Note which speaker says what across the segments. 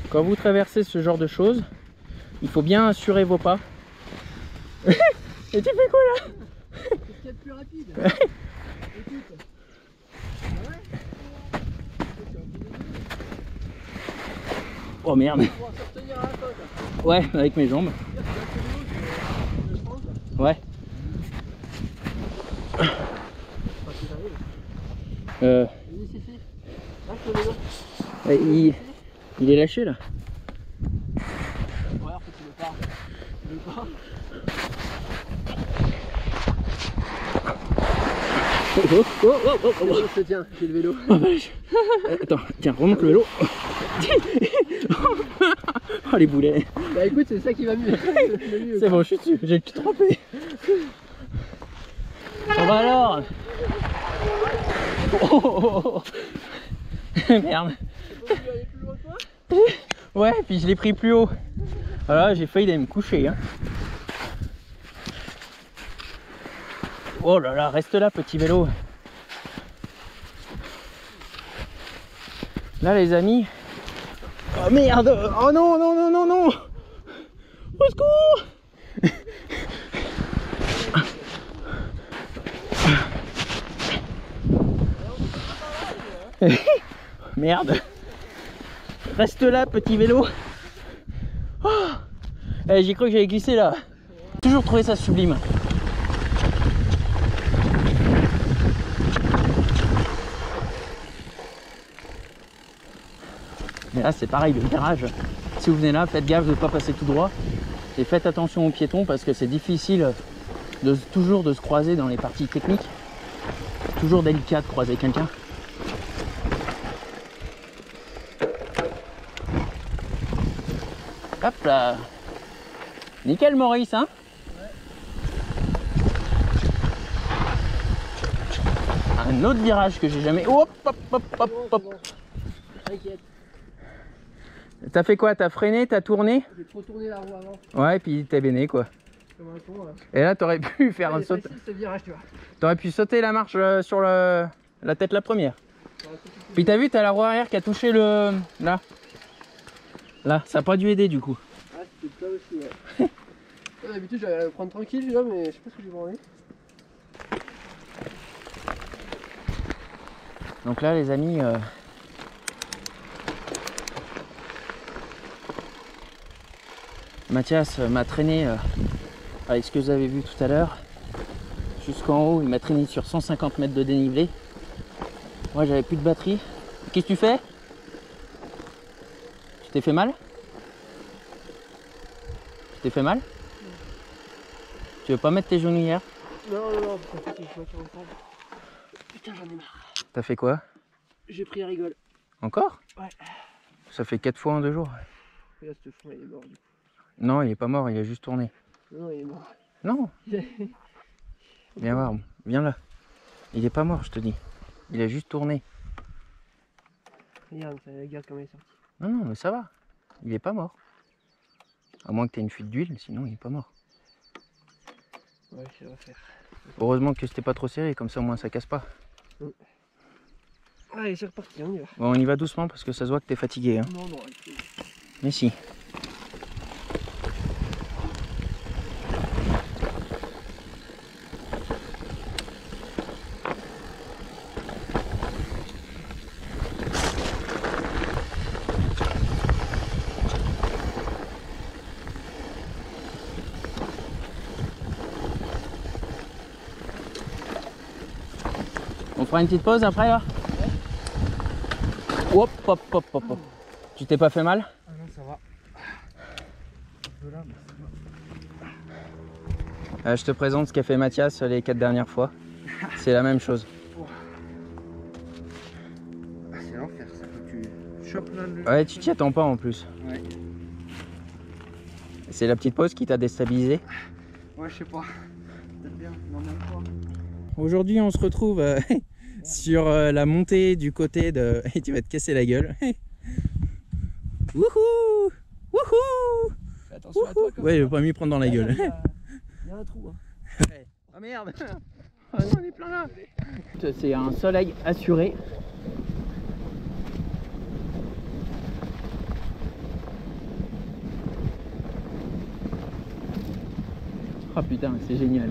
Speaker 1: quand vous traversez ce genre de choses, il faut bien assurer vos pas. Et tu fais quoi là?
Speaker 2: C'est ce qu'il y a de plus rapide. Écoute.
Speaker 1: Oh merde.
Speaker 2: On va se retenir à la côte.
Speaker 1: Ouais, avec mes jambes. Ouais. Il est lâché là.
Speaker 2: Ouais, en fait, il veut pas. Il veut pas. Je te tiens, j'ai le vélo.
Speaker 1: Oh, attends, tiens, remonte le vélo. Oh les boulets.
Speaker 2: Bah écoute, c'est ça qui va mieux.
Speaker 1: C'est bon, je suis dessus, j'ai tout trempé. Ça va alors? Oh. Merde.
Speaker 2: Tu peux aller plus loin que toi?
Speaker 1: Ouais, puis je l'ai pris plus haut. Voilà, j'ai failli d'aller me coucher. Hein. Oh là là, reste là, petit vélo. Là, les amis. Oh merde! Oh non, non, non, non, non! Au secours! Merde! Reste là, petit vélo. Oh, j'ai cru que j'allais glisser là. Toujours trouvé ça sublime. Mais là c'est pareil, le virage. Si vous venez là, faites gaffe de ne pas passer tout droit. Et faites attention aux piétons parce que c'est difficile toujours de se croiser dans les parties techniques. Toujours délicat de croiser quelqu'un. Hop là. Nickel Maurice, hein? Ouais. Un autre virage que j'ai jamais... Hop, hop, hop, hop, hop.
Speaker 2: T'inquiète.
Speaker 1: T'as fait quoi? T'as freiné? T'as tourné?
Speaker 2: J'ai trop tourné la roue avant.
Speaker 1: Ouais, et puis t'es béné quoi.
Speaker 2: Comme un con là.
Speaker 1: Et là t'aurais pu faire un saut.
Speaker 2: Ce virage, tu vois.
Speaker 1: T'aurais pu sauter la marche sur la tête la première. Puis t'as vu, t'as la roue arrière qui a touché le... Là. Là, ça n'a pas dû aider du coup.
Speaker 2: Ah, c'était ça aussi, ouais. D'habitude, j'allais le prendre tranquille, là, mais je sais pas ce que j'ai branlé.
Speaker 1: Donc là, les amis, Mathias m'a traîné avec ce que vous avez vu tout à l'heure jusqu'en haut. Il m'a traîné sur 150 mètres de dénivelé. Moi, j'avais plus de batterie. Qu'est-ce que tu fais? Tu t'es fait mal? Tu t'es fait mal? Tu veux pas mettre tes genouillères?
Speaker 2: Non, non, non, parce qu'en fait, il faut qu'il ressemble. Putain, j'en ai marre.
Speaker 1: T'as fait quoi?
Speaker 2: J'ai pris la rigole.
Speaker 1: Encore?
Speaker 2: Ouais.
Speaker 1: Ça fait 4 fois en 2 jours.
Speaker 2: Regarde ce fond, il est mort du coup.
Speaker 1: Non, il est pas mort, il a juste tourné.
Speaker 2: Non, il est mort.
Speaker 1: Non. Viens voir, viens là. Il est pas mort, je te dis. Il a juste tourné.
Speaker 2: Regarde, regarde comment il est sorti.
Speaker 1: Non, non, mais ça va. Il est pas mort. À moins que tu aies une fuite d'huile, sinon il est pas mort.
Speaker 2: Ouais, ça va faire.
Speaker 1: Heureusement que c'était pas trop serré, comme ça au moins ça casse pas.
Speaker 2: Allez, c'est reparti, on y va.
Speaker 1: Bon, on y va doucement parce que ça se voit que t'es fatigué. Hein.
Speaker 2: Non, non,
Speaker 1: Mais si. On fera une petite pause après là? Hop, hop, hop, hop, hop. Tu t'es pas fait mal?
Speaker 2: Ah non, ça va. Un peu là, mais ça va.
Speaker 1: Je te présente ce qu'a fait Mathias les 4 dernières fois. C'est la même chose.
Speaker 2: Ah, c'est l'enfer ça, quand tu chopes là le...
Speaker 1: Ouais, tu t'y attends pas en plus.
Speaker 2: Ouais.
Speaker 1: C'est la petite pause qui t'a déstabilisé?
Speaker 2: Ouais, je sais pas. Peut-être bien, non, même pas.
Speaker 1: Aujourd'hui, on se retrouve sur la montée du côté de... Et tu vas te casser la gueule. Wouhou! Wouhou!
Speaker 2: Fais attention à toi quand
Speaker 1: Ouais,
Speaker 2: même.
Speaker 1: je vais pas m'y prendre dans la gueule.
Speaker 2: Il y a un trou. Hein.
Speaker 1: Oh merde! Oh non, on est plein là! C'est un soleil assuré. Oh putain, c'est génial.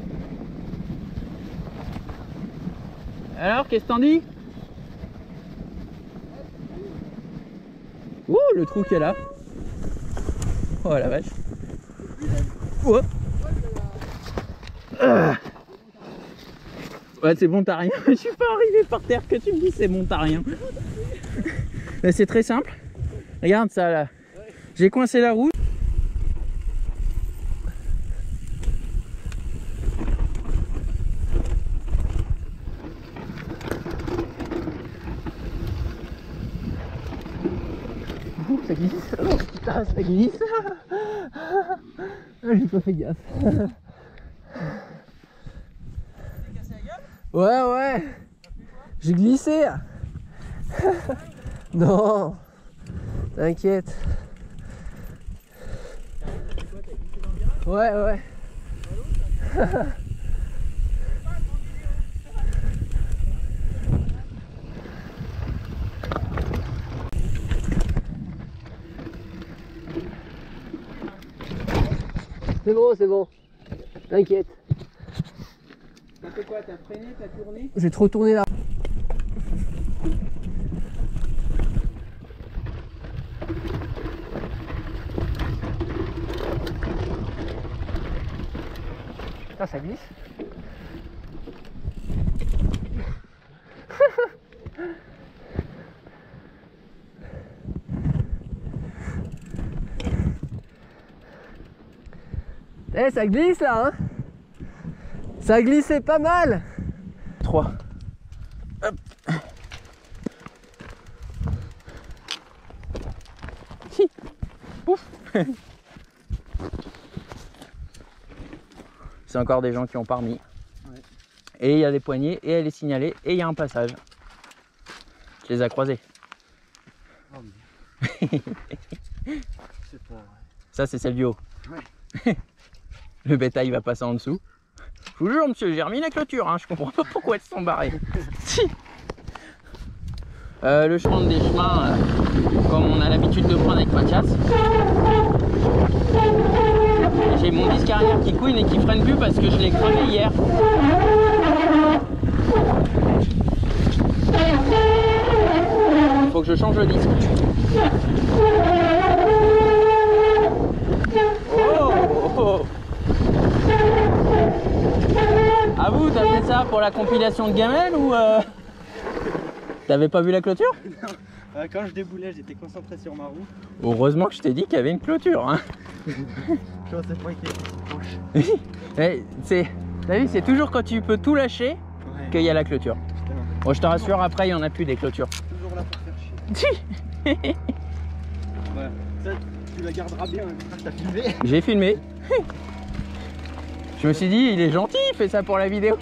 Speaker 1: Alors, qu'est-ce que t'en dis? Ouh, le trou qu'il y a là. Oh la vache. Oh. Ouais, c'est bon, t'as rien. Je suis pas arrivé par terre que tu me dis c'est bon, t'as rien. Mais c'est très simple. Regarde ça là. J'ai coincé la roue. Ça glisse. Oh putain, ça glisse. J'ai pas fait gaffe.
Speaker 2: Ouais, ouais. J'ai glissé. Non. T'inquiète. Ouais, ouais. C'est bon, c'est bon. T'inquiète.
Speaker 1: T'as fait quoi? T'as freiné? T'as tourné?
Speaker 2: J'ai trop tourné là. Putain, ça glisse. Eh, ça glisse là, hein. Ça glissait pas mal.
Speaker 1: 3. Hop. Ouf. C'est encore des gens qui ont pas remis. Ouais. Et il y a des poignées et elle est signalée et il y a un passage. Tu les as croisés.
Speaker 2: Oh, mais... c'est pas vrai.
Speaker 1: Ça c'est celle du haut.
Speaker 2: Ouais.
Speaker 1: Le bétail va passer en dessous. Je vous jure monsieur, j'ai remis la clôture, hein. Je comprends pas pourquoi elles sont barrées. Le chemin des chemins, comme on a l'habitude de prendre avec Mathias. J'ai mon disque arrière qui couine et qui freine plus parce que je l'ai crevé hier. Il faut que je change le disque. Oh. Ah vous, t'as fait ça pour la compilation de gamelles ou t'avais pas vu la clôture?
Speaker 3: Non, quand je déboulais, j'étais concentré sur ma roue.
Speaker 1: Heureusement que je t'ai dit qu'il y avait une clôture. Hein.
Speaker 3: Je pensais pas qu'il était proche.
Speaker 1: T'as vu, c'est toujours quand tu peux tout lâcher qu'il y a la clôture. Bon, je te rassure, après il n'y en a plus des clôtures.
Speaker 3: Toujours là pour faire chier. Voilà. Ça, tu la garderas bien, t'as filmé.
Speaker 1: J'ai filmé. Je me suis dit, il est gentil, il fait ça pour la vidéo.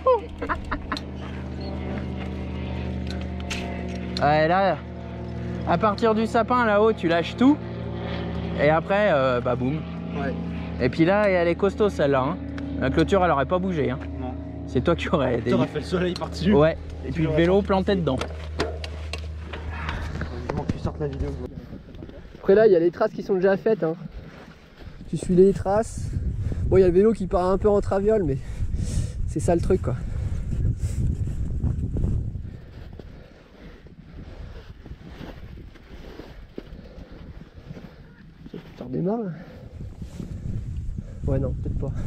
Speaker 1: Ouais, là, à partir du sapin là-haut, tu lâches tout. Et après, bah boum.
Speaker 3: Ouais.
Speaker 1: Et puis là, elle est costaud celle-là. Hein. La clôture, elle aurait pas bougé. Hein.
Speaker 3: Non.
Speaker 1: C'est toi qui aurais aidé.
Speaker 3: T'aurais fait le soleil par-dessus.
Speaker 1: Ouais. Et puis le vélo planté dedans.
Speaker 3: Heureusement que tu sortes la vidéo.
Speaker 2: Après là, il y a les traces qui sont déjà faites. Hein. Tu suis les traces. Bon, il y a le vélo qui part un peu en traviole, mais c'est ça le truc, quoi. Ça redémarre là. Ouais, non, peut-être pas.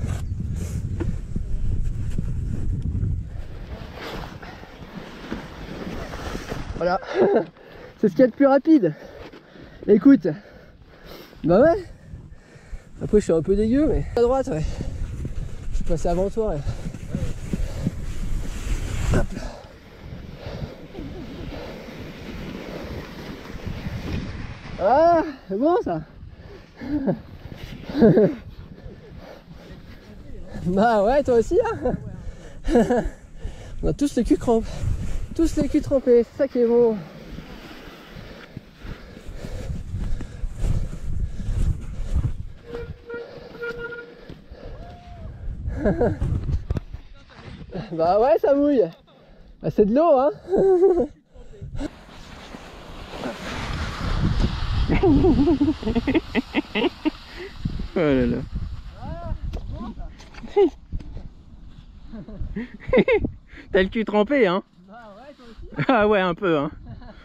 Speaker 2: Voilà. C'est ce qu'il y a de plus rapide. Écoute. Bah ouais. Après je suis un peu dégueu, mais à droite, ouais. Je suis passé avant toi, ouais. Hop. Ah, c'est bon ça. Bah ouais, toi aussi, hein. On a tous les culs trempés. Tous les culs trempés, c'est ça qui est bon. Bah ouais, ça mouille. Bah c'est de l'eau, hein.
Speaker 1: Oh là là. T'as le cul trempé, hein?
Speaker 2: Bah ouais, toi aussi.
Speaker 1: Ah ouais, un peu, hein.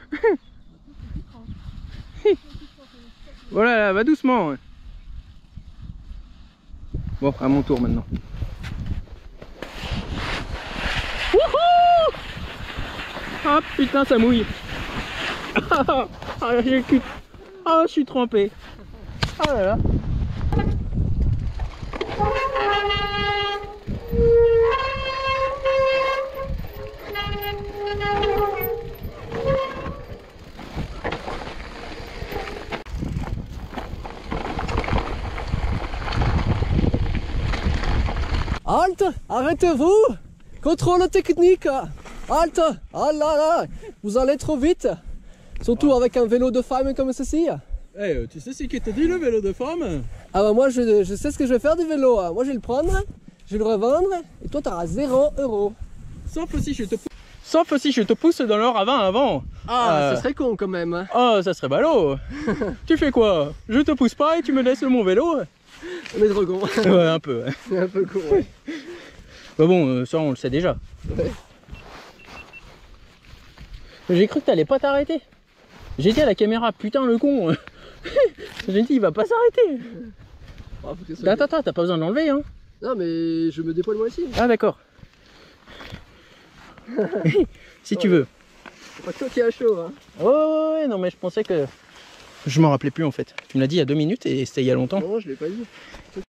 Speaker 1: Voilà, là, va doucement. Ouais. Bon, à mon tour maintenant. Wouhou! Ah putain, ça mouille. Ah, j'ai le cul. Ah, je suis trempé. Ah là là.
Speaker 2: Halte, arrêtez-vous. Contrôle technique. Halte. Ah là là, vous allez trop vite. Surtout avec un vélo de femme comme ceci.
Speaker 1: Eh, tu sais ce qui te dit le vélo de femme?
Speaker 2: Ah bah moi je sais ce que je vais faire du vélo. Moi je vais le prendre, je vais le revendre et toi t'auras 0 €.
Speaker 1: Sauf si je te pousse dans le ravin avant.
Speaker 2: Ah, ça serait con quand même. Hein.
Speaker 1: Oh, ça serait ballot. Tu fais quoi? Je te pousse pas et tu me laisses mon vélo?
Speaker 2: On est trop con.
Speaker 1: Ouais, un peu. Ouais.
Speaker 2: C'est un peu con. Ouais.
Speaker 1: Bah bon, ça on le sait déjà.
Speaker 2: Ouais.
Speaker 1: J'ai cru que t'allais pas t'arrêter. J'ai dit à la caméra, putain le con. J'ai dit, il va pas s'arrêter.
Speaker 2: Ah, faut que ça soit
Speaker 1: Attends, t'as pas besoin de l'enlever, hein.
Speaker 2: bien. Non mais je me dépoile moi aussi.
Speaker 1: Ah d'accord. Si tu veux.
Speaker 2: C'est pas toi qui as chaud. Hein.
Speaker 1: Ouais, non mais je pensais que... Je m'en rappelais plus en fait. Tu me l'as dit il y a 2 minutes et c'était il y a longtemps.
Speaker 2: Non, je l'ai pas dit.